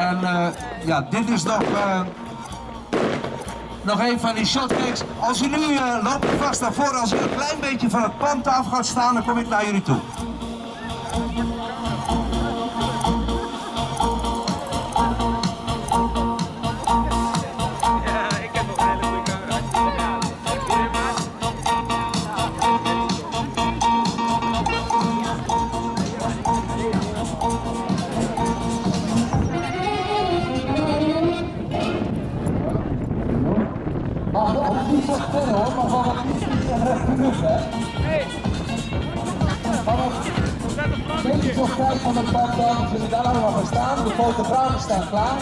En ja, dit is nog een van die shotcakes. Als u nu loopt vast daarvoor, als u een klein beetje van het pand af gaat staan, dan kom ik naar jullie toe. Mag niet zo ver hoor, maar vanaf recht terug hè. Vanaf een beetje zo ver van het pad dan zullen daar allemaal gaan staan. De fotografen staan klaar.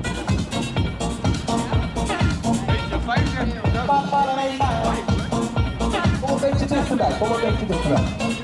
Kom een beetje dichterbij, kom een beetje dichterbij.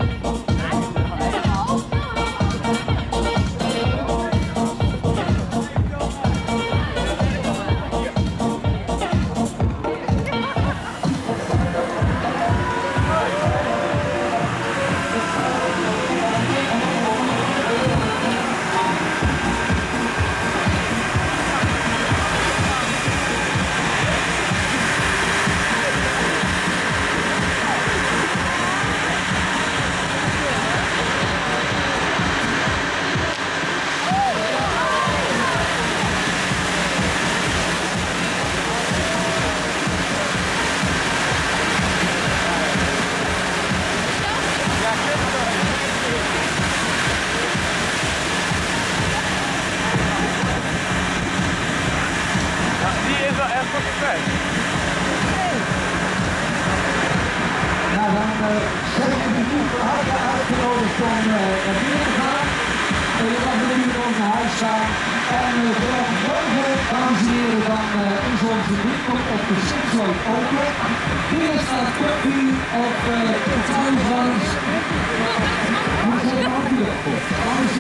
Nou, dan zijn we natuurlijk van harte uitgenodigd om naar binnen te gaan. Je mag nu ook naar huis gaan. En vanaf morgen, dames en heren, dan is onze winkel op de Sixloop open. Hier staat koffie of thuislangs.